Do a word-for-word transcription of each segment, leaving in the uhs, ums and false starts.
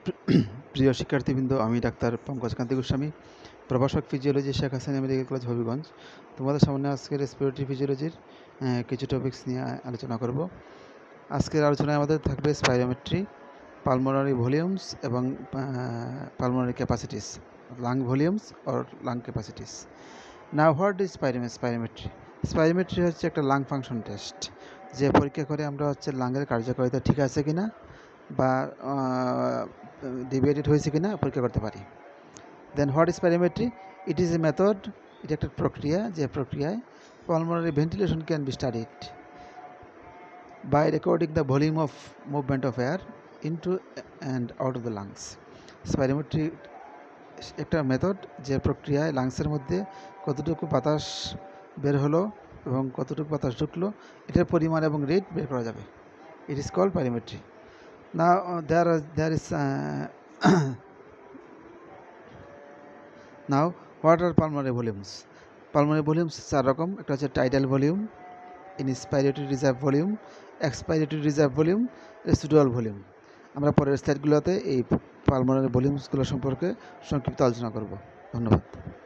প্রিয় শিক্ষার্থীবৃন্দ, আমি ডাক্তার পঙ্কজ কান্তি গোস্বামী, প্রভাষক physiology, Sheikh Hasina medical college, Habiganj. তোমাদের সামনে আজকে রেসপিরেটরি ফিজিওলজির কিছু টপিকস নিয়ে আলোচনা করব। আজকের আলোচনায় আমাদের থাকবে স্পাইরোমেট্রি, পালমোনারি ভলিউমস এবং pulmonary capacities, lung volumes or lung capacities. Now what is spirometry? Spirometry হচ্ছে একটা লাং ফাংশন টেস্ট, যে পরীক্ষা করে আমরা হচ্ছে লাংয়ের কার্যকারিতা ঠিক আছে কিনা বা ডিভিয়েটেড হয়েছে কিনা পরীক্ষা করতে পারি। Then what is spirometry? It is a method, এটা একটা প্রক্রিয়া, যে প্রক্রিয়ায় pulmonary ventilation can be studied by recording the volume of movement of air into and out of the lungs. Spirometry একটা মেথড, যে প্রক্রিয়ায় লাংসের মধ্যে কতটুকু বাতাস বের হলো এবং কতটুকু বাতাস ঢুকলো, এটার পরিমাণ এবং রেট বের করা যাবে। It is called pyrometry. Now uh, there is there is uh, now what are pulmonary volumes? Pulmonary volumes চার রকম। একটা হচ্ছে tidal volume, inspiratory reserve volume, expiratory reserve volume, residual volume. আমরা পরের স্লাইডগুলোতে এই পালমোনারি ভলিউমসগুলো সম্পর্কে সংক্ষিপ্ত আলোচনা করব। ধন্যবাদ।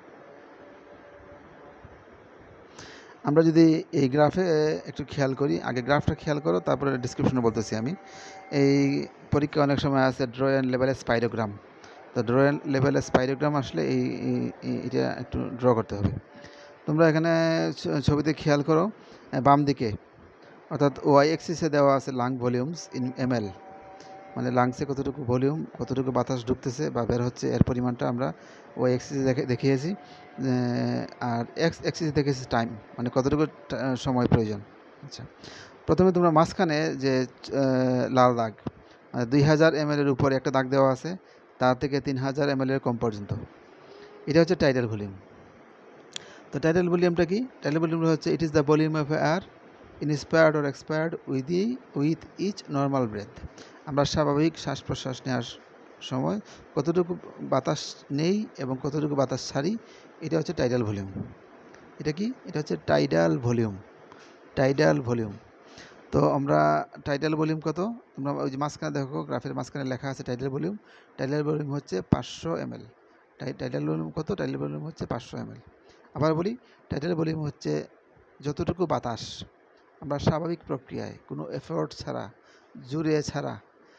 আমরা যদি এই গ্রাফে একটু খেয়াল করি, আগে গ্রাফটা খেয়াল করো, তারপরে ডিসক্রিপশনে বলতেছি আমি। এই পরীক্ষা অনেক সময় আছে ড্র অ্যান্ড লেভেলের স্পাইরোগ্রাম। তো ড্র অ্যান্ড লেভেলের স্পাইরোগ্রাম আসলে এই এটা একটু ড্র করতে হবে। তোমরা এখানে ছবিতে খেয়াল করো, বাম দিকে অর্থাৎ ওয়াই এক্সিসে দেওয়া আছে লাং ভলিউমস ইন এমএল, মানে লাংসে কতটুকু ভলিউম, কতটুকু বাতাস ঢুকতেছে বা বের হচ্ছে, এর পরিমাণটা আমরা ওই এক্সিসে দেখে দেখিয়েছি। আর এক্স এক্সিসে দেখেছি টাইম, মানে কতটুকু সময় প্রয়োজন। আচ্ছা, প্রথমে তোমরা মাঝখানে যে লাল দাগ, মানে দুই হাজার এম এর উপরে একটা দাগ দেওয়া আছে, তার থেকে তিন হাজার এম এর কম পর্যন্ত, এটা হচ্ছে টাইডাল ভলিউম। তো টাইডাল ভলিউমটা কি? টাইডাল ভলিউমটা হচ্ছে it is the volume of air inspired or expired with with each normal breath. আমরা স্বাভাবিক শ্বাস প্রশ্বাস নেওয়ার সময় কতটুকু বাতাস নেই এবং কতটুকু বাতাস ছাড়ি, এটা হচ্ছে টাইডাল ভলিউম। এটা কি? এটা হচ্ছে টাইডাল ভলিউম। Tidal volume. তো আমরা টাইডাল ভলিউম কত? তোমরা ওই যে মাঝখানে দেখো, গ্রাফের মাঝখানে লেখা আছে টাইডাল ভলিউম। টাইডাল ভলিউম হচ্ছে পাঁচশো এম এল। টাইডাল ভলিউম কত? টাইডাল ভলিউম হচ্ছে পাঁচশো এম এল। আবার বলি, টাইডাল ভলিউম হচ্ছে যতটুকু বাতাস আমরা স্বাভাবিক প্রক্রিয়ায় কোনো এফোর্ট ছাড়া, জুড়ে ছাড়া,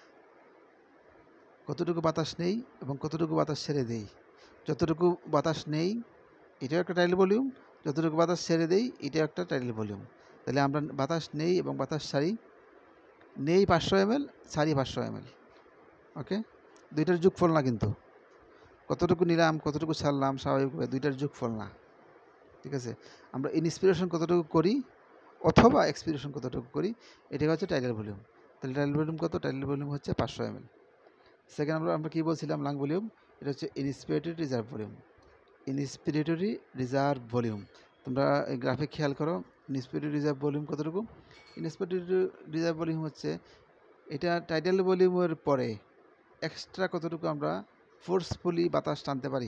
কতটুকু বাতাস নেই এবং কতটুকু বাতাস ছেড়ে দেই। যতটুকু বাতাস নেই এটাও একটা টাইডাল ভলিউম, যতটুকু বাতাস ছেড়ে দেই এটাও একটা টাইডাল ভলিউম। তাহলে আমরা বাতাস নেই এবং বাতাস ছাড়ি, নেই পাঁচশো এম এল, ছাড়ি পাঁচশো এম এল। ওকে, দুইটার যোগফল না, কিন্তু কতটুকু নিলাম কতটুকু ছাড়লাম স্বাভাবিকভাবে দুইটার যোগফল না। ঠিক আছে, আমরা ইনস্পিরেশন কতটুকু করি অথবা এক্সপিরেশন কতটুকু করি, এটা হচ্ছে টাইডাল ভলিউম। তাহলে টাইডাল ভলিউম কত? টাইডাল ভলিউম হচ্ছে পাঁচশো এম এল। সেকেন্ড আমরা আমরা কী বলছিলাম? Lung volume. এটা হচ্ছে inspiratory reserve volume. Inspiratory reserve volume, তোমরা এই গ্রাফিক খেয়াল করো, ইনস্পিরেটরি রিজার্ভ ভলিউম কতটুকু? ইনস্পিরেটরি রিজার্ভ ভলিউম হচ্ছে এটা টাইডাল ভলিউমের পরে এক্সট্রা কতটুকু আমরা ফোর্সফুলি বাতাস টানতে পারি,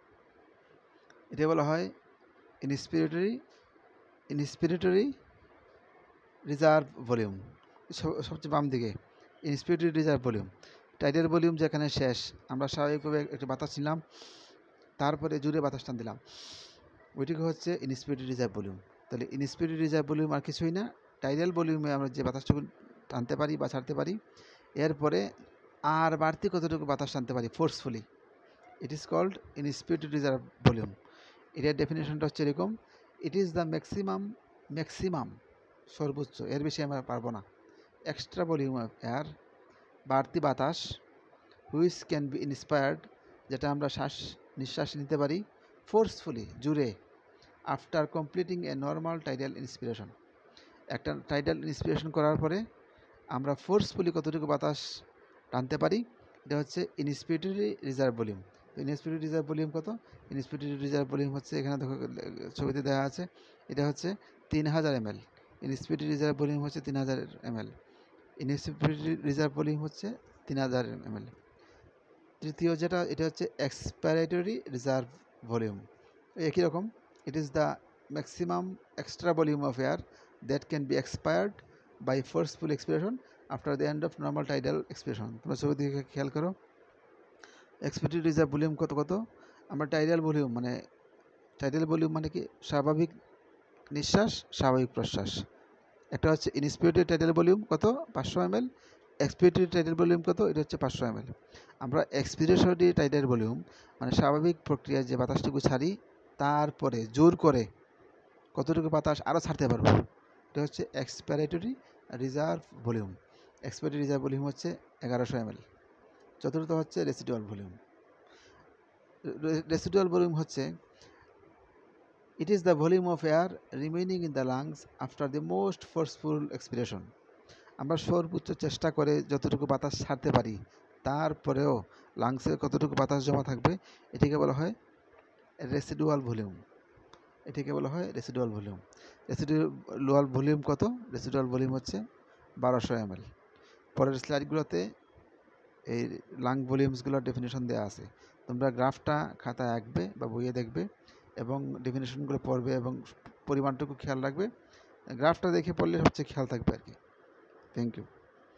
এটা বলা হয় ইনস্পিরেটরি ইনস্পিরেটরি রিজার্ভ ভলিউম। সবচেয়ে বাম দিকে inspiratory reserve volume. Tidal volume যেখানে শেষ, আমরা স্বাভাবিকভাবে একটু বাতাস নিলাম, তারপরে জুড়ে বাতাস টান দিলাম, ওইটিকে হচ্ছে ইনস্পিরেটরি রিজার্ভ ভলিউম। তাহলে ইনস্পিরেটরি রিজার্ভ ভলিউম আর কিছুই না, টাইডাল ভলিউমে আমরা যে বাতাসটুকু টানতে পারি বা ছাড়তে পারি, এরপরে আর বাড়তি কতটুকু বাতাস টানতে পারি forcefully, it is called inspiratory reserve volume. এটার ডেফিনেশনটা হচ্ছে এরকম: it is the maximum maximum সর্বোচ্চ, এর বেশি আমরা পারবো না, এক্সট্রা ভলিউম অফ এয়ার, বাড়তি বাতাস, হুইচ ক্যান বি ইন্সপায়ার্ড, যেটা আমরা শ্বাস নিঃশ্বাস নিতে পারি ফোর্সফুলি, জুড়ে, after completing a normal tidal inspiration. একটা টাইডাল ইন্সপিরেশন করার পরে আমরা ফোর্সফুলি কতটুকু বাতাস টানতে পারি, এটা হচ্ছে inspiratory reserve volume. Inspiratory reserve volume কত? ইনস্পিরেটরি রিজার্ভ ভলিউম হচ্ছে এখানে দেখো ছবিতে দেওয়া আছে, এটা হচ্ছে তিন হাজার M L. Inspiratory reserve volume হচ্ছে তিন হাজার M L. Inspiratory reserve volume হচ্ছে তিন হাজার এম এল। তৃতীয় যেটা, এটা হচ্ছে এক্সপাইরেটরি রিজার্ভ ভলিউম। একই রকম, it is the maximum extra volume of air that can be expired by forceful expiration after the end of normal tidal expiration. তোমরা ছবি দিকে খেয়াল করো, এক্সপিরেটরি রিজার্ভ ভলিউম কত কত আমরা টাইডাল ভলিউম মানে টাইডাল ভলিউম মানে কি স্বাভাবিক নিঃশ্বাস স্বাভাবিক প্রশ্বাস। একটা হচ্ছে ইনস্পিরেটরি টাইডাল ভলিউম কত পাঁচশো M L, expiratory tidal volume কত এটা হচ্ছে পাঁচশো এম এল। আমরা এক্সপিরেটরি টাইডাল ভলিউম মানে স্বাভাবিক প্রক্রিয়ায় যে বাতাসটুকু ছাড়ি তারপরে জোর করে কতটুকু বাতাস আরও ছাড়তে পারবো এটা হচ্ছে expiratory reserve volume. Expiratory reserve volume হচ্ছে এগারোশো এম এল। চতুর্থ হচ্ছে রেসিডুয়াল ভলিউম। রেসিডুয়াল ভলিউম হচ্ছে it is the volume of air remaining in the lungs after the most forceful expiration. আমরা সর্বোচ্চ চেষ্টা করে যতটুকু বাতাস ছাড়তে পারি তারপরেও লাংসে কতটুকু বাতাস জমা থাকবে এটিকে বলা হয় রেসিডুয়াল ভলিউম। এটিকে বলা হয় রেসিডুয়াল ভলিউম। রেসিডুয়াল ভলিউম কত? রেসিডুয়াল ভলিউম হচ্ছে বারোশো এম এল। পরের স্লাইডগুলোতে এই লাং ভলিউমসগুলোর ডেফিনেশন দেওয়া আছে, তোমরা গ্রাফটা খাতায় আঁকবে বা বইয়ে দেখবে এবং ডেফিনেশনগুলো পড়বে এবং পরিমাণটুকু খেয়াল রাখবে। গ্রাফটা দেখে পড়লে হচ্ছে খেয়াল থাকবে আর কি। Thank you.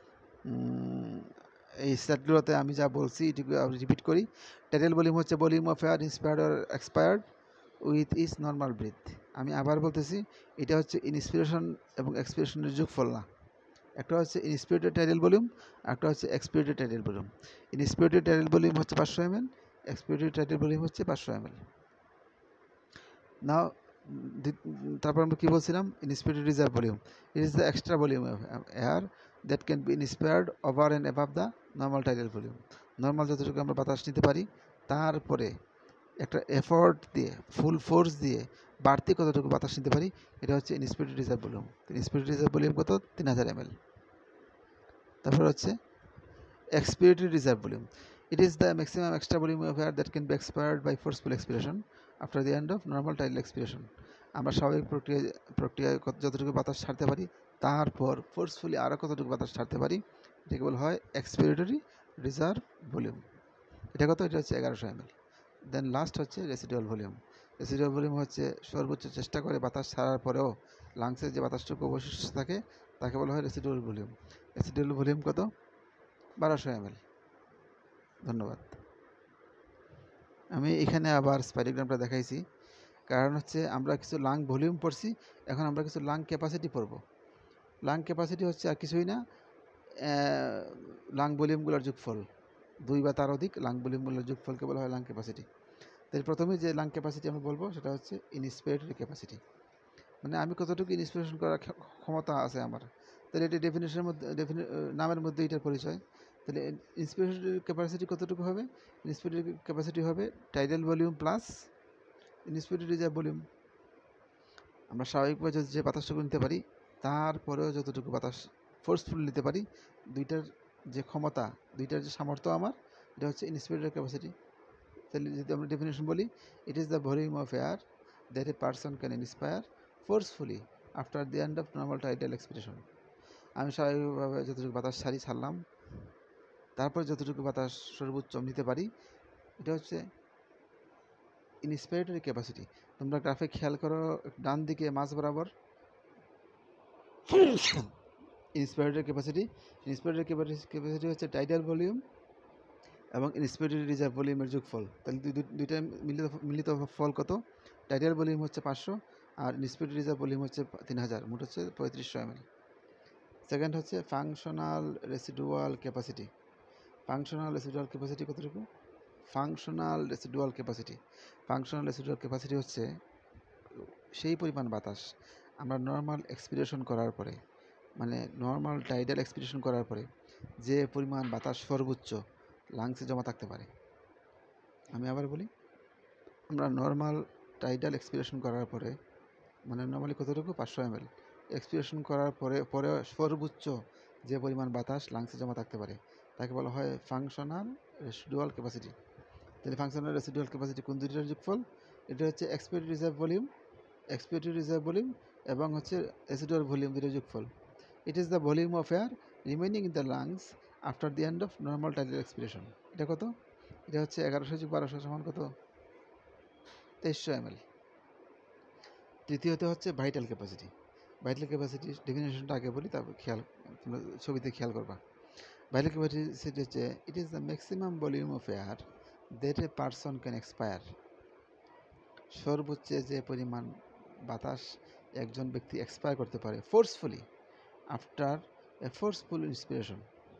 এই স্লাইডগুলোতে আমি যা বলছি এটুকু রিপিট করি। টাইডাল ভলিউম হচ্ছে volume of air inspired or expired with is normal breath. আমি আবার বলতেছি, এটা হচ্ছে ইনস্পিরেশন এবং এক্সপিরেশনের যোগফল না। একটা হচ্ছে ইনস্পিরেটেড টাইডাল ভলিউম, একটা হচ্ছে expirated tidal volume. Inspirated tidal volume হচ্ছে পাঁচশো M L, expirated tidal volume হচ্ছে পাঁচশো এম এল। নাও তারপর আমরা কী বলছিলাম? Inspirated reserve volume. It is the extra volume of air that can be inspired over and above the normal tidal volume. Normal যতটুকু আমরা বাতাস নিতে পারি তারপরে একটা এফোর্ট দিয়ে ফুল ফোর্স দিয়ে বাড়তি কতটুকু বাতাস নিতে পারি এটা হচ্ছে inspirated reserve volume. Inspirated reserve volume কত? তিন হাজার এম এল। তারপর হচ্ছে expiratory reserve volume. It is the maximum extra volume of air that can be expired by forceful expiration after the end of normal tidal expiration. আমরা স্বাভাবিক প্রক্রিয়া প্রক্রিয়ায় যতটুকু বাতাস ছাড়তে পারি তারপর ফোর্সফুলি আরও কতটুকু বাতাস ছাড়তে পারি এটাকে বলা হয় এক্সপিরেটরি রিজার্ভ ভলিউম। এটা কত? এটা হচ্ছে এগারোশো এম এল। দেন লাস্ট হচ্ছে রেসিডুয়াল ভলিউম। রেসিডুয়াল ভলিউম হচ্ছে সর্বোচ্চ চেষ্টা করে বাতাস ছাড়ার পরেও লাংসে যে বাতাসটুকু অবশিষ্ট থাকে তাকে বলা হয় রেসিডুয়াল ভলিউম। রেসিডুয়াল ভলিউম কত? বারোশো এম এল। ধন্যবাদ। আমি এখানে আবার স্পাইরোগ্রামটা দেখাইছি, কারণ হচ্ছে আমরা কিছু লাং ভলিউম পড়ছি, এখন আমরা কিছু লাং ক্যাপাসিটি পড়ব। লাং ক্যাপাসিটি হচ্ছে আর কিছুই না, লাং ভলিউমগুলোর যোগফল। দুই বা তার অধিক লাং ভলিউমগুলোর যোগফলকে বলা হয় লাং ক্যাপাসিটি। তাই প্রথমে যে লাং ক্যাপাসিটি আমি বলবো সেটা হচ্ছে ইনস্পিরেটরি ক্যাপাসিটি, মানে আমি কতটুকু ইনস্পিরেশন করার ক্ষমতা আছে আমার। তাহলে এটি ডেফিনেশনের মধ্যে ডেফিনে নামের মধ্যে এটার পরিচয়। তাহলে ইনস্পিরেটরি ক্যাপাসিটি কতটুকু হবে? ইনস্পিরেটরি ক্যাপাসিটি হবে tidal volume plus inspiratory reserve volume. আমরা স্বাভাবিকভাবে যে বাতাসটুকু নিতে পারি তারপরেও যতটুকু বাতাস ফোর্সফুল নিতে পারি, দুইটার যে ক্ষমতা, দুইটার যে সামর্থ্য আমার, এটা হচ্ছে ইনস্পিরেটরি ক্যাপাসিটি। তাহলে যদি আমরা ডেফিনেশন বলি, it is the volume of air that a person can inspire forcefully after the end of normal tidal expiration. আমি স্বাভাবিকভাবে যতটুকু বাতাস ছাড়ি ছাড়লাম, তারপর যতটুকু বাতাস সর্বোচ্চ নিতে পারি, এটা হচ্ছে ইনস্পিরেটরি ক্যাপাসিটি। তোমরা গ্রাফে খেয়াল করো, ডান দিকে মাঝ বরাবর ইনস্পিরেটরি ক্যাপাসিটি। ইনস্পিরেটরি ক্যাপাসিটি হচ্ছে টাইডাল ভলিউম এবং ইনস্পিরেটরি রিজার্ভ ভলিউমের যোগফল। তাহলে দুইটা মিলিত মিলিত ফল কত? টাইডাল ভলিউম হচ্ছে পাঁচশো আর ইনস্পিরেটরি রিজার্ভ ভলিউম হচ্ছে তিন হাজার, মোট হচ্ছে পঁয়ত্রিশশো এম এল। সেকেন্ড হচ্ছে functional residual capacity. Functional residual capacity কতটুকু? Functional residual capacity functional residual capacity হচ্ছে সেই পরিমাণ বাতাস আমরা নর্মাল এক্সপিরেশন করার পরে, মানে নর্মাল টাইডাল এক্সপিরেশন করার পরে যে পরিমাণ বাতাস সর্বোচ্চ লাংসে জমা থাকতে পারে। আমি আবার বলি, আমরা নর্মাল টাইডাল এক্সপিরেশন করার পরে, মানে নর্মালি কতটুকু? পাঁচশো এম এল এক্সপিরেশন করার পরে পরে সর্বোচ্চ যে পরিমাণ বাতাস লাংসে জমা থাকতে পারে তাকে বলা হয় ফাংশনাল রেসিডুয়াল ক্যাপাসিটি। তাহলে ফাংশনাল রেসিডুয়াল ক্যাপাসিটি কোন দুইটার যোগফল? এটা হচ্ছে expiratory reserve volume expiratory reserve volume এবং হচ্ছে রেসিডুয়াল ভলিউম দুইটার যোগফল। It is the volume of air remaining in the lungs after the end of normal tidal expiration. এটা কত? এটা হচ্ছে এগারোশো যোগ বারোশো সমান কত? তেইশশো এম এল। তৃতীয়ত হচ্ছে ভাইটাল ক্যাপাসিটি। ভাইটাল ক্যাপাসিটি ডেফিনেশনটা আগে বলি, তারপর খেয়াল তোমরা ছবিতে খেয়াল করবা। ভাইটাল ক্যাপাসিটি হচ্ছে it is the maximum volume of air that a person can expire. সর্বোচ্চ যে পরিমাণ বাতাস একজন ব্যক্তি এক্সপায়ার করতে পারে forcefully after a forceful inspiration.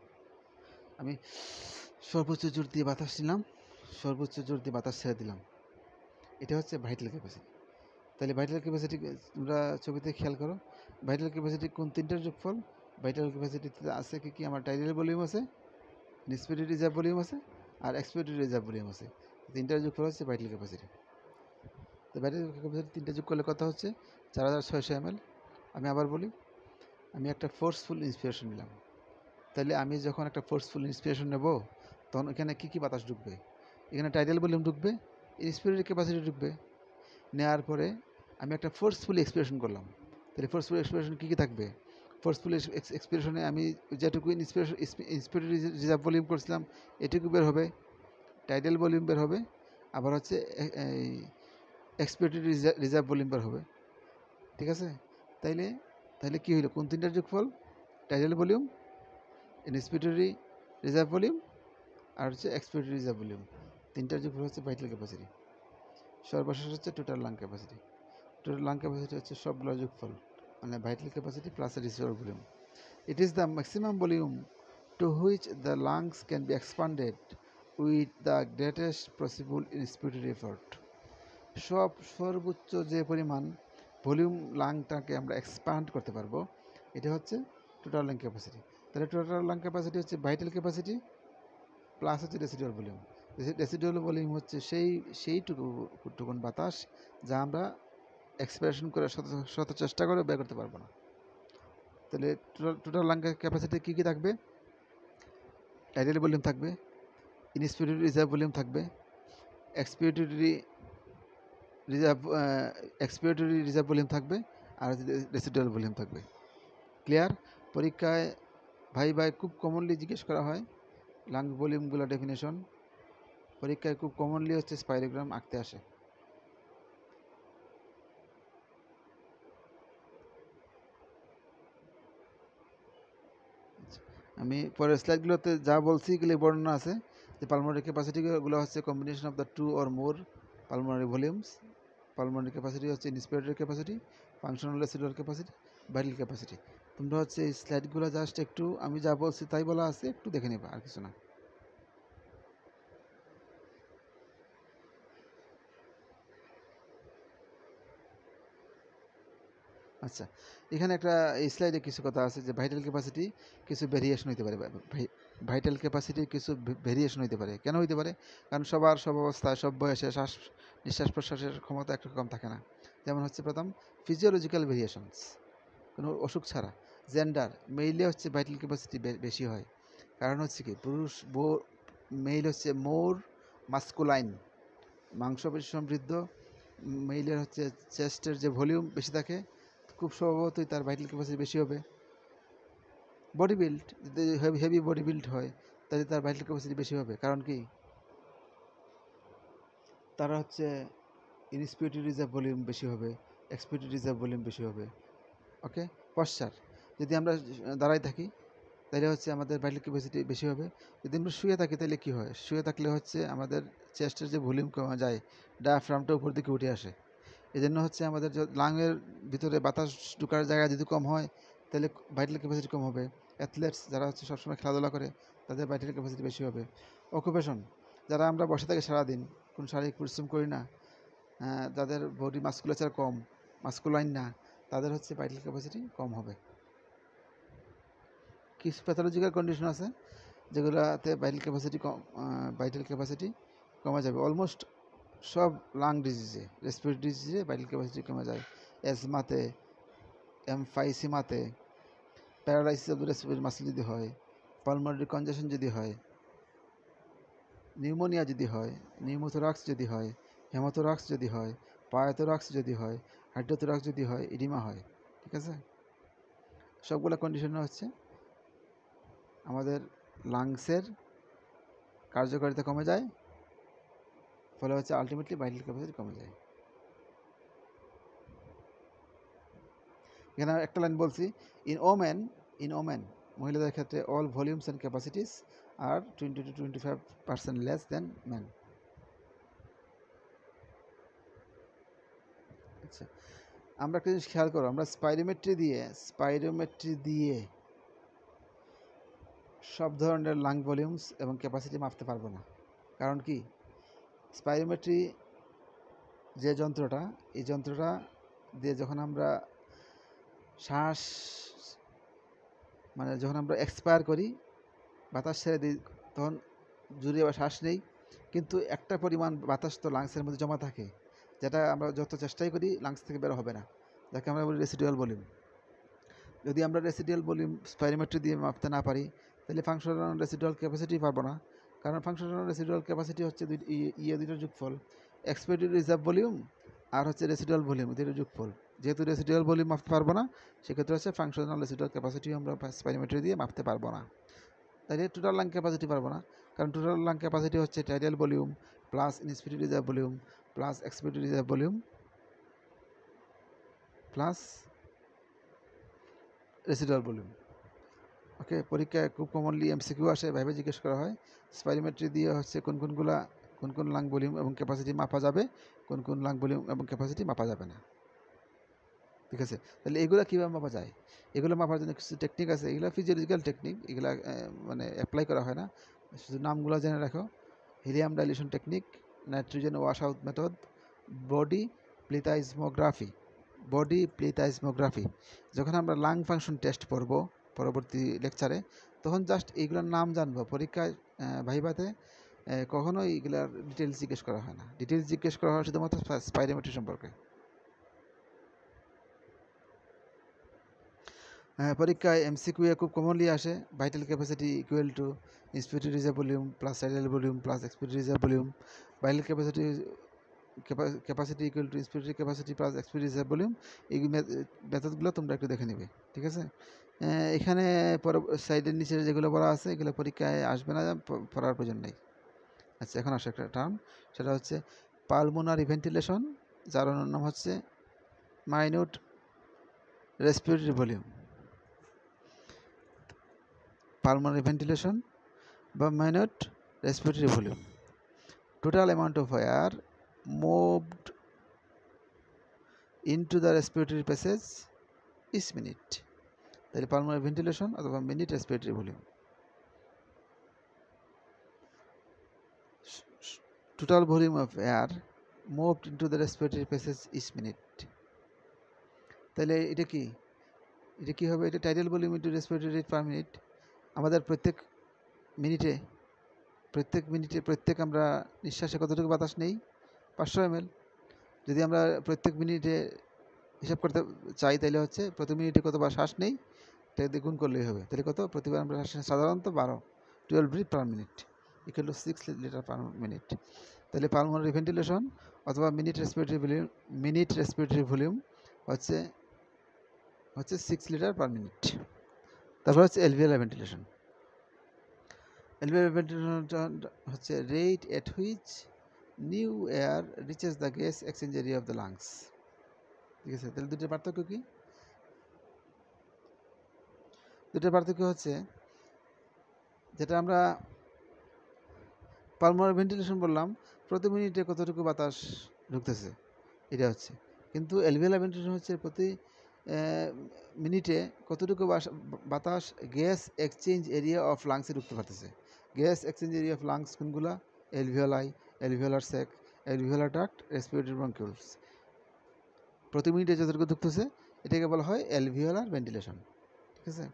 আমি সর্বোচ্চ জোর দিয়ে বাতাস নিলাম, সর্বোচ্চ জোর দিয়ে বাতাস ছেড়ে দিলাম, এটা হচ্ছে ভাইটাল ক্যাপাসিটি। তাহলে ভাইটাল ক্যাপাসিটি তোমরা ছবিতে খেয়াল করো, ভাইটাল ক্যাপাসিটি কোন তিনটার যোগফল? ভাইটাল ক্যাপাসিটিতে আছে কি কি? আমার টাইডাল ভলিউম আছে, ইন্সপিরেটরি রিজার্ভ ভলিউম আছে, আর এক্সপিরেটরি রিজার্ভ ভলিউম আছে। তিনটার যোগফল হচ্ছে ভাইটাল ক্যাপাসিটি। তো ভাইটাল ক্যাপাসিটি তিনটা যোগ করলে কথা হচ্ছে চার হাজার ছয়শো এম এল। আমি আবার বলি, আমি একটা ফোর্সফুল ইন্সপিরেশন নিলাম, তাহলে আমি যখন একটা ফোর্সফুল ইন্সপিরেশন নেব তখন এখানে কী কী বাতাস ঢুকবে? এখানে টাইডাল ভলিউম ঢুকবে, ইন্সপিরেটরি ক্যাপাসিটি ঢুকবে। নেওয়ার পরে আমি একটা ফোর্সফুল এক্সপিরেশন করলাম, তাহলে ফোর্সফুল এক্সপিরেশন কী কী থাকবে? ফোর্সফুল এক্সপিরেশনে আমি যেটুকু ইন্সপিরেশন ইন্সপিরেটরি রিজার্ভ ভলিউম করছিলাম এটুকু বের হবে, টাইডাল ভলিউম বের হবে, আবার হচ্ছে এক্সপিরেটরি রিজার্ভ ভলিউম বের হবে। ঠিক আছে? তাইলে তাহলে কী হইল? কোন তিনটার যোগফল? Tidal volume, inspiratory reserve volume, আর হচ্ছে এক্সপিরেটরি রিজার্ভ ভলিউম। তিনটার যোগফল হচ্ছে ভাইটাল ক্যাপাসিটি। সর্বশেষ হচ্ছে total lung capacity. Total lung capacity হচ্ছে সবগুলোর যোগফল, মানে vital capacity plus reserve volume. It is the maximum volume to which the lungs can be expanded with the greatest possible inspiratory effort. সব সর্বোচ্চ যে পরিমাণ ভলিউম লাংটাকে আমরা এক্সপান্ড করতে পারবো, এটা হচ্ছে টোটাল লাং ক্যাপাসিটি। তাহলে টোটাল লাং ক্যাপাসিটি হচ্ছে ভাইটাল ক্যাপাসিটি প্লাস হচ্ছে রেসিডুয়াল ভলিউম। রেসিডুয়াল ভলিউম হচ্ছে সেই সেইটুকু টুকুন বাতাস যা আমরা এক্সপ্রেশন করে শত শত চেষ্টা করে বের করতে পারবো না। তাহলে টোটাল টোটাল লাং ক্যাপাসিটি কী কী থাকবে? টাইডাল ভলিউম থাকবে, ইনস্পিরেটরি রিজার্ভ ভলিউম থাকবে, expiratory reserve expiratory reserve volume থাকবে, আর রেসিডুয়াল ভলিউম থাকবে। ক্লিয়ার? পরীক্ষায় ভাই ভাই খুব কমনলি জিজ্ঞেস করা হয় লাং ভলিউমগুলো ডেফিনেশন, পরীক্ষায় খুব কমনলি হচ্ছে স্পাইরোগ্রাম আঁকতে আসে। আমি পরের স্লাইডগুলোতে যা বলছি এগুলি বর্ণনা আছে, যে পালমোনারি ক্যাপাসিটিগুলো হচ্ছে combination of the two or more pulmonary volumes. Pulmonary capacity হচ্ছে inspiratory capacity, functional residual capacity, vital capacity. তোমরা হচ্ছে এই স্লাইডগুলো জাস্ট একটু আমি যা বলছি তাই বলা আছে, একটু দেখে নেবা, আর কিছু না। আচ্ছা, এখানে একটা এই স্লাইডে কিছু কথা আছে যে ভাইটাল ক্যাপাসিটি কিছু ভেরিয়েশন হইতে পারে, ভাইটাল ক্যাপাসিটির কিছু ভেরিয়েশন হইতে পারে। কেন হইতে পারে? কারণ সবার সব অবস্থায় সব বয়সে শ্বাস নিঃশ্বাস প্রশ্বাসের ক্ষমতা একরকম থাকে না। যেমন হচ্ছে প্রথম ফিজিওলজিক্যাল ভেরিয়েশনস, কোনো অসুখ ছাড়া। জেন্ডার, মেইলে হচ্ছে ভাইটাল ক্যাপাসিটি বেশি হয়, কারণ হচ্ছে কি পুরুষ বো মেইল হচ্ছে মোর মাস্কুলাইন, মাংসপেশি সমৃদ্ধ। মেইলের হচ্ছে চেস্টের যে ভলিউম বেশি থাকে, খুব স্বভাবতই তার ভাইটাল ক্যাপাসিটি বেশি হবে। বডি বিল্ড, যদি হেভি বডি বিল্ড হয় তাহলে তার ভাইটাল ক্যাপাসিটি বেশি হবে, কারণ কি তারা হচ্ছে ইনস্পিরেটরি রিজার্ভ ভলিউম বেশি হবে, এক্সপিরেটরি রিজার্ভ ভলিউম বেশি হবে। ওকে। পশ্চার, যদি আমরা দাঁড়াই থাকি তাহলে হচ্ছে আমাদের ভাইটাল ক্যাপাসিটি বেশি হবে। যদি আমরা শুয়ে থাকি তাহলে কী হয়? শুয়ে থাকলে হচ্ছে আমাদের চেস্টের যে ভলিউম কমে যায়, ডায়াফ্রামটা উপর দিকে উঠে আসে। এই জন্য হচ্ছে আমাদের লাংয়ের ভিতরে বাতাস ঢোকার জায়গা যদি কম হয় তাহলে ভাইটাল ক্যাপাসিটি কম হবে। অ্যাথলেটস যারা হচ্ছে সবসময় খেলাধুলা করে তাদের ভাইটাল ক্যাপাসিটি বেশি হবে। অকুপেশন, যারা আমরা বসে থাকি সারাদিন, কোনো শারীরিক পরিশ্রম করি না, যাদের বডি মাস্কুলেচার কম, মাস্কুলাইন না, তাদের হচ্ছে ভাইটাল ক্যাপাসিটি কম হবে। কিছু প্যাথোলজিক্যাল কন্ডিশন আছে যেগুলোতে ভাইটাল ক্যাপাসিটি কম ভাইটাল ক্যাপাসিটি কমে যাবে। অলমোস্ট সব লাং ডিজিজে, রেসপিরেটরি ডিজিজে ভাইটাল ক্যাপাসিটি কমে যায়। অ্যাজমাতে, এমফাইসিমাতে, paralysis of the respiratory muscle যদি হয়, পালমোনারি কনজেশন যদি হয়, নিউমোনিয়া যদি হয়, নিউমোথোরাক্স যদি হয়, হেমোথোরাক্স যদি হয়, পায়োথোরাক্স যদি হয়, হাইড্রোথোরাক্স যদি হয়, ইডিমা হয়। ঠিক আছে? সবগুলো কন্ডিশনে হচ্ছে আমাদের লাংসের কার্যকারিতা কমে যায়, ফলে হচ্ছে আলটিমেটলি ভাইটাল ক্যাপাসিটি কমে যায়। এখানে একটা লাইন বলছি, ইন ওমেন ইন ওমেন মহিলাদের ক্ষেত্রে all volumes and capacities are twenty to twenty five percent less than man. আচ্ছা, আমরা একটা জিনিস খেয়াল করো, আমরা স্পাইরোমেট্রি দিয়ে স্পাইরোমেট্রি দিয়ে সব ধরনের লাং ভলিউমস এবং ক্যাপাসিটি মাপতে পারবো না। কারণ কি, স্পাইরোমেট্রি যে যন্ত্রটা, এই যন্ত্রটা দিয়ে যখন আমরা শ্বাস মানে যখন আমরা এক্সপায়ার করি, বাতাস ছেড়ে দিই, তখন জুড়ে আবার শ্বাস নেই, কিন্তু একটা পরিমাণ বাতাস তো লাংসের মধ্যে জমা থাকে, যেটা আমরা যত চেষ্টাই করি লাংস থেকে বের হবে না, যাকে আমরা বলি রেসিডুয়াল ভলিউম। যদি আমরা রেসিডুয়াল ভলিউম স্পাইরোমেট্রি দিয়ে মাপতে না পারি, তাহলে ফাংশনাল রেসিডুয়াল ক্যাপাসিটি পারবো না। কারণ ফাংশনাল রেসিডুয়াল ক্যাপাসিটি হচ্ছে দুই ইয়ে দুইটার যোগফল, এক্সপেক্টেড রিজার্ভ ভলিউম আর হচ্ছে রেসিডুয়াল ভলিউম, দুইটার যোগফল। যেহেতু রেসিডুয়াল ভলিউম মাপতে পারবো না, সেক্ষেত্রে হচ্ছে ফাংশনাল রেসিডুয়াল ক্যাপাসিটিও আমরা স্পাইরোমেট্রি দিয়ে মাপতে পারবো না। তাহলে টোটাল লাং ক্যাপাসিটি পারবো না, কারণ টোটাল লাং ক্যাপাসিটি হচ্ছে tidal volume plus inspirated reserve volume plus expected reserve volume plus residual volume. Okay, পরীক্ষায় খুব কমনলি এমসিকিউ আসে, ভাইবে জিজ্ঞেস করা হয় স্পাইরোমেট্রি দিয়ে হচ্ছে কোন কোনগুলা কোন কোন লাং ভলিউম এবং ক্যাপাসিটি মাপা যাবে, কোন কোন লাং ভলিউম এবং ক্যাপাসিটি মাপা যাবে না। ঠিক আছে, তাহলে এগুলো কীভাবে মাপা যায়? এগুলো মাপার জন্য কিছু টেকনিক আছে, এগুলো ফিজিওলজিক্যাল টেকনিক, এগুলো মানে অ্যাপ্লাই করা হয় না, শুধু নামগুলো জেনে রাখো। Helium dilution technique, nitrogen wash out method, body plethysmography. Body plethysmography যখন আমরা লাং ফাংশন টেস্ট করব পরবর্তী লেকচারে, তখন জাস্ট এইগুলোর নাম জানবো। পরীক্ষায় ভাইভাতে কখনোই এগুলার ডিটেলস জিজ্ঞেস করা হয় না, ডিটেলস জিজ্ঞেস করা হয় শুধুমাত্র স্পাইরোমেট্রি সম্পর্কে। পরীক্ষায় এমসিকিউ খুব কমনলি আসে, vital capacity equal to inspirated reserve volume plus tidal volume plus expirated reserve volume. Vital capacity capacity equal to inspirated capacity plus expirated reserve volume. এই মেথডগুলো তোমরা একটু দেখে নেবে, ঠিক আছে? এখানে পর সাইডের নিচে যেগুলো পড়া আছে, এগুলো পরীক্ষায় আসবে না, পড়ার প্রয়োজন নেই। আচ্ছা, এখন আসে একটা টার্ম, সেটা হচ্ছে পালমোনারি ভেন্টিলেশন, যার নাম হচ্ছে minute respiratory volume. Pulmonary ventilation by minute respiratory volume. Total amount of air moved into the respiratory passage is minute. তাহলে pulmonary ventilation অথবা minute respiratory volume. Total volume of air moved into the respiratory passage is minute. তাহলে এটা কি এটা কি হবে? এটা tidal volume into respiratory rate per minute. আমাদের প্রত্যেক মিনিটে প্রত্যেক মিনিটে প্রত্যেক আমরা নিঃশ্বাসে কতটুকু বাতাস নেই? পাঁচশো এম এল। যদি আমরা প্রত্যেক মিনিটে হিসাব করতে চাই, তাহলে হচ্ছে প্রতি মিনিটে কতবার শ্বাস নেই এটা দ্বিগুণ করলেই হবে। তাহলে কত? প্রতিবার আমরা সাধারণত বারো twelve breath per minute equal to six litre per minute. তাহলে পালমোনারি ভেন্টিলেশন অথবা minute respiratory volume minute respiratory volume হচ্ছে হচ্ছে সিক্স লিটার পার মিনিট। তারপর হচ্ছে অ্যালভিওলার ভেন্টিলেশন। অ্যালভিওলার ভেন্টিলেশন হচ্ছে rate at which new air reaches the gas exchange area of the lungs. ঠিক আছে, তাহলে দুটোর পার্থক্য কি? দুটোর পার্থক্য হচ্ছে, যেটা আমরা পালমোনারি ভেন্টিলেশন বললাম, প্রতি মিনিটে কতটুকু বাতাস ঢুকতেছে এটা হচ্ছে, কিন্তু অ্যালভিওলার ভেন্টিলেশন হচ্ছে প্রতি মিনিটে কতটুকু বাতাস গ্যাস এক্সচেঞ্জ এরিয়া অফ লাংসে ঢুকতে পারতেছে। Gas exchange area of lungs কোনগুলা? Alveoli, alveolar sac, alveolar duct, respiratory bronchioles. প্রতি মিনিটে যতটুকু ঢুকতেছে এটাকে বলা হয় অ্যালভিওলার ভেন্টিলেশন। ঠিক আছে,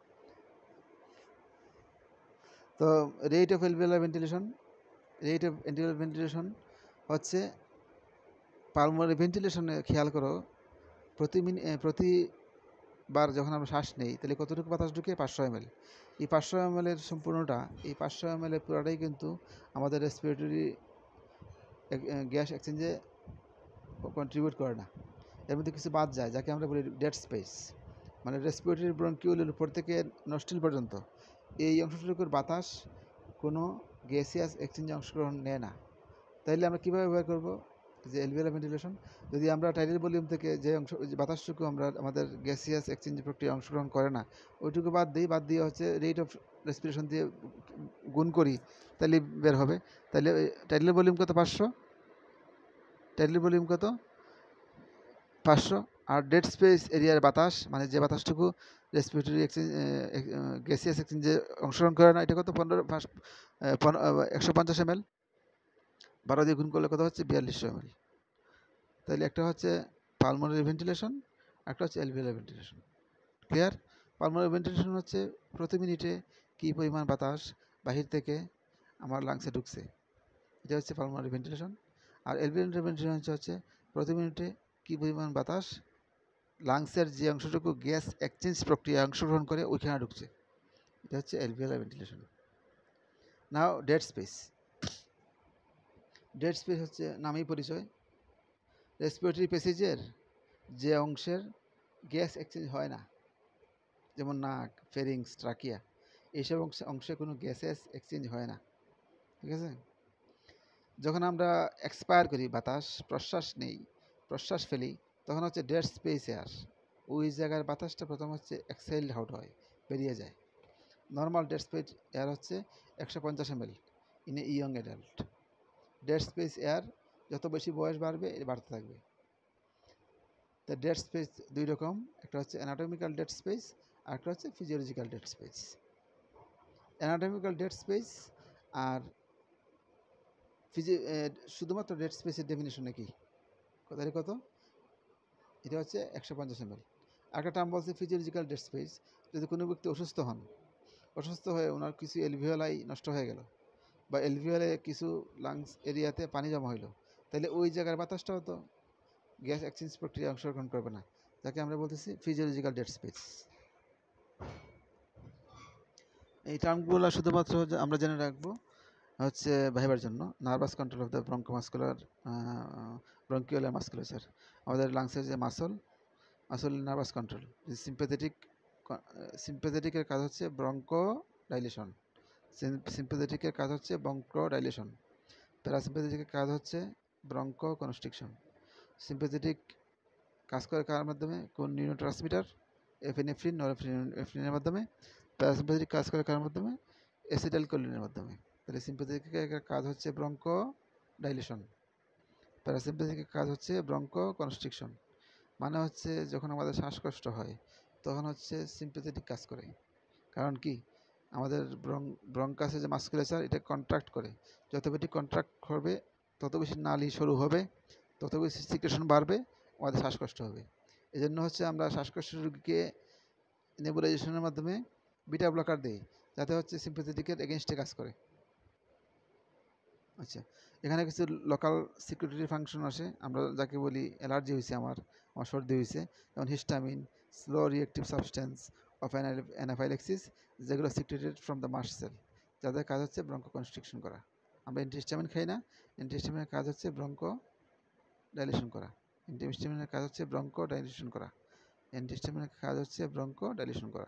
তো rate of alveolar ventilation rate of alveolar ventilation হচ্ছে পালমোনারি ভেন্টিলেশনে খেয়াল করো, প্রতি মিনিট প্রতিবার যখন আমরা শ্বাস নেই তাহলে কতটুকু বাতাস ঢুকে? পাঁচশো এম এল। এই পাঁচশো এম এলের সম্পূর্ণটা এই পাঁচশো এম এলের পুরোটাই কিন্তু আমাদের রেসপিরেটরি গ্যাস এক্সচেঞ্জে কন্ট্রিবিউট করে না। এর মধ্যে কিছু বাদ যায়, যাকে আমরা বলি ডেড স্পেস, মানে রেসপিরেটরি ব্রঙ্কিউলের উপর থেকে নস্ট্রিল পর্যন্ত এই অংশটুকুর বাতাস কোনো গ্যাসিয়াস এক্সচেঞ্জে অংশগ্রহণ নেয় না। তাইলে আমরা কীভাবে ব্যবহার করবো যে অ্যালভিওলার ভেন্টিলেশন? যদি আমরা টাইডাল ভলিউম থেকে যে অংশ বাতাসটুকু আমরা আমাদের গ্যাসিয়াস এক্সচেঞ্জ প্রক্রিয়া অংশগ্রহণ করে না ওইটুকু বাদ দিই, বাদ দিয়ে হচ্ছে রেট অফ রেসপিরেশন দিয়ে গুণ করি, তাহলে বের হবে। তাহলে টাইডাল ভলিউম কত? পাঁচশো। টাইডাল ভলিউম কত? পাঁচশো। আর ডেড স্পেস এরিয়ার বাতাস মানে যে বাতাসটুকু রেসপিরেটরি এক্সচেঞ্জ গ্যাসিয়াস এক্সচেঞ্জে অংশগ্রহণ করে না, এটা কত পনেরো একশো পঞ্চাশ এম এল, বারো দিয়ে গুণ করলে কত হচ্ছে বিয়াল্লিশশো এম এল। তাহলে একটা হচ্ছে পালমোনারি ভেন্টিলেশন, একটা হচ্ছে alveolar ventilation. Clear? Pulmonary ventilation হচ্ছে প্রতি মিনিটে কী পরিমাণ বাতাস বাহির থেকে আমার লাংসে ঢুকছে, এটা হচ্ছে পালমোনারি ভেন্টিলেশন। আর অ্যালভিওলার ভেন্টিলেশন হচ্ছে প্রতি মিনিটে কী পরিমাণ বাতাস লাংসের যে অংশটুকু গ্যাস এক্সচেঞ্জ প্রক্রিয়া অংশগ্রহণ করে ওইখানে ঢুকছে, এটা হচ্ছে alveolar ventilation. Now dead space. Dead space হচ্ছে নামেই পরিচয়, রেসপিরেটরি প্যাসেজের যে অংশের গ্যাস এক্সচেঞ্জ হয় না, যেমন নাক, ফেরিংস, ট্রাকিয়া, এইসব অংশে অংশে কোনো গ্যাসেস এক্সচেঞ্জ হয় না। ঠিক আছে? যখন আমরা এক্সপায়ার করি, বাতাস প্রশ্বাস নেই, প্রশ্বাস ফেলি, তখন হচ্ছে ডেড স্পেস এয়ার। ওই জায়গার বাতাসটা প্রথম হচ্ছে এক্সেলড আউট হয়, বেরিয়ে যায়। নর্মাল ডেড স্পেস এয়ার হচ্ছে একশো পঞ্চাশ M L in a young adult. Dead space air যত বেশি বয়স বাড়বে বাড়তে থাকবে। তো ডেড স্পেস দুই রকম, একটা হচ্ছে অ্যানাটমিক্যাল ডেড স্পেস আর একটা হচ্ছে physiological dead space. Anatomical dead space আর ফিজি শুধুমাত্র ডেড স্পেসের ডেফিনেশনে কি তাহলে কত, এটা হচ্ছে একশো পঞ্চাশ এম এল। একটা টার্ম বলছে ফিজিওলজিক্যাল ডেড স্পেস, যদি কোনো ব্যক্তি অসুস্থ হন, অসুস্থ হয়ে ওনার কিছু এলভিওলাই নষ্ট হয়ে গেল বা এলভিওলে কিছু লাংস এরিয়াতে পানি জমা হইলো, তাহলে ওই জায়গার বাতাসটাও তো গ্যাস এক্সচেঞ্জ প্রক্রিয়া অংশগ্রহণ করবে না, যাকে আমরা বলতেছি ফিজিওলজিক্যাল ডেড স্পেস। এই টার্মগুলো শুধুমাত্র আমরা জেনে রাখবো হচ্ছে ভাইবার জন্য। Nervous control of the bronchomuscular bronchiolar musculature, আমাদের লাংসের যে muscle, muscle nervous control. Sympathetic সিম্প্যাথেটিকের কাজ হচ্ছে ব্রঙ্কো ডাইলেশন, সিম্প্যাথেটিকের কাজ হচ্ছে ব্রঙ্কো ডাইলেশন। প্যারাসিম্প্যাথেটিকের কাজ হচ্ছে ব্রঙ্কো কনস্ট্রিকশন। সিম্প্যাথেটিক কাজ করে কার মাধ্যমে, কোন নিউরোট্রান্সমিটার, এফিনেফ্রিন, নরএফিনের মাধ্যমে। প্যারাসিম্প্যাথেটিক কাজ করে কার মাধ্যমে, অ্যাসিটাইলকোলিনের মাধ্যমে। তাহলে সিম্প্যাথেটিকের কাজ হচ্ছে ব্রঙ্কো ডাইলেশন, প্যারাসিম্প্যাথেটিকের কাজ হচ্ছে ব্রঙ্কো কনস্ট্রিকশন। মানে হচ্ছে যখন আমাদের শ্বাসকষ্ট হয় তখন হচ্ছে সিম্প্যাথেটিক কাজ করে। কারণ কি, আমাদের ব্রং ব্রঙ্কাসের যে মাস্কুলেচার এটা কন্ট্রাক্ট করে, যত বেশি কন্ট্রাক্ট করবে তত বেশি নালী সরু হবে, তত বেশি সিক্রেশন বাড়বে, আমাদের শ্বাসকষ্ট হবে। এই জন্য হচ্ছে আমরা শ্বাসকষ্ট রোগীকে নেবুলাইজেশনের মাধ্যমে বিটা ব্লকার দেই, যাতে হচ্ছে সিম্প্যাথেটিকের এগেনস্টে কাজ করে। আচ্ছা, এখানে কিছু লোকাল সিকিউরিটি ফাংশন আসে, আমরা যাকে বলি অ্যালার্জি হয়েছে, আমার আমার সর্দি হয়েছে, যেমন histamine, slow reactive substance of anaphylaxis, যেগুলো secreted from the mast cell, যাদের কাজ হচ্ছে ব্রঙ্কো কনস্ট্রিকশন করা। আমরা অ্যান্টিহিস্টামিন খাই না, অ্যান্টিহিস্টামিনের কাজ হচ্ছে ব্রঙ্কো ডাইলেশন করা, অ্যান্টিহিস্টামিনের কাজ হচ্ছে ব্রঙ্কো ডাইলেশন করা, অ্যান্টিহিস্টামিনের কাজ হচ্ছে ব্রঙ্কো ডাইলেশন করা।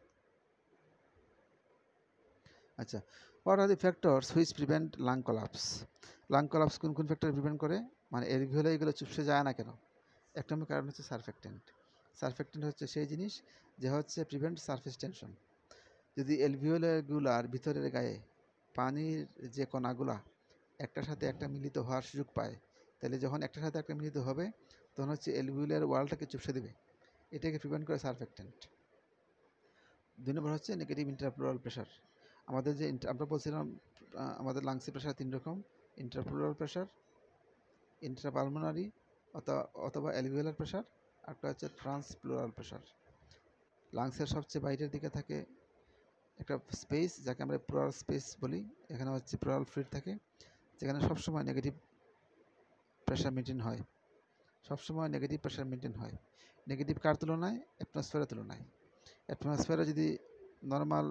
আচ্ছা, what are the factors which prevent lung collapse? Lung collapse কোন কোন ফ্যাক্টর প্রিভেন্ট করে, মানে এলভিওলে এগুলো চুপসে যায় না কেন? এক নম্বর কারণ হচ্ছে সারফেক্টেন্ট। সারফেক্টেন্ট হচ্ছে সেই জিনিস যে হচ্ছে প্রিভেন্ট সারফেস টেনশন। যদি এলভিওলেগুলার ভিতরের গায়ে পানির যে কণাগুলা একটার সাথে একটা মিলিত হওয়ার সুযোগ পায়, তাহলে যখন একটার সাথে একটা মিলিত হবে তখন হচ্ছে এলভিওলার ওয়ালটাকে চুপসে দেবে, এটাকে প্রিভেন্ট করে সারফেক্টেন্ট। দুই নম্বর হচ্ছে নেগেটিভ ইন্টারপ্লোরাল প্রেশার। আমাদের যে আমরা বলছিলাম আমাদের লাংসের প্রেশার তিন রকম, ইন্টারপ্লোরাল প্রেশার, ইন্ট্রাপালমোনারি অথবা অ্যালভিওলার প্রেশার, একটা হচ্ছে ট্রান্সপ্লোরাল প্রেশার। লাংসের সবচেয়ে বাইরের দিকে থাকে একটা স্পেস যাকে আমরা প্লোরাল স্পেস বলি, এখানে হচ্ছে প্লোরাল ফ্লুইড থাকে, যেখানে সবসময় নেগেটিভ প্রেশার মেনটেন হয়, সবসময় নেগেটিভ প্রেশার মেনটেন হয়। নেগেটিভ কার তুলনায়? অ্যাটমসফিয়ারের তুলনায়। অ্যাটমসফিয়ারে যদি নর্মাল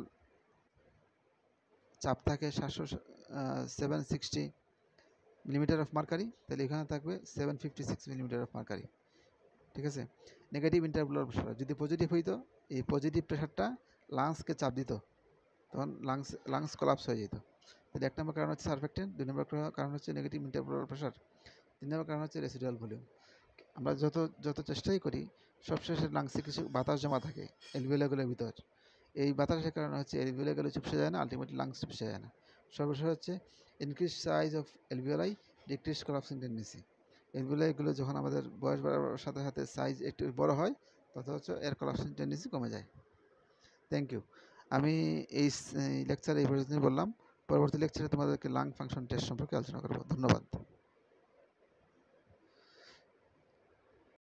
চাপ থাকে সাতশো seven sixty millimetre of mercury, তাহলে এখানে থাকবে seven fifty six millimetre of mercury. ঠিক আছে? নেগেটিভ ইন্টারপ্লোরাল প্রেশার যদি পজিটিভ হইতো, এই পজিটিভ প্রেশারটা লাংসকে চাপ দিত, তখন লাংস লাংস কলাপস হয়ে যেত। তাহলে এক নম্বর কারণ হচ্ছে সারফেক্টেন্ট, দুই নম্বর কারণ হচ্ছে নেগেটিভ ইন্টারপ্লোরাল প্রেশার, তিন নম্বর কারণ হচ্ছে রেসিডুয়াল ভলিউম। আমরা যত যত চেষ্টাই করি সবশেষে লাংসে কিছু বাতাস জমা থাকে এলভিওলাগুলোর ভিতর, এই বাতাসের কারণে হচ্ছে এলভিওলাগুলো চুপসে যায় না, আলটিমেটলি লাংস চুপসে যায় না। সর্বশেষ হচ্ছে increase size of alveoli, decrease collapsing tendency. এগুলো এগুলো যখন আমাদের বয়স বাড়ার সাথে সাথে সাইজ একটু বড় হয় তত হচ্ছে এর কলাপশন টেন্ডেন্সি কমে যায়। Thank you. আমি এই লেকচারে এই পর্যন্তই বললাম। পরবর্তী লেকচারে তোমাদেরকে লাং ফাংশন টেস্ট সম্পর্কে আলোচনা করব। ধন্যবাদ।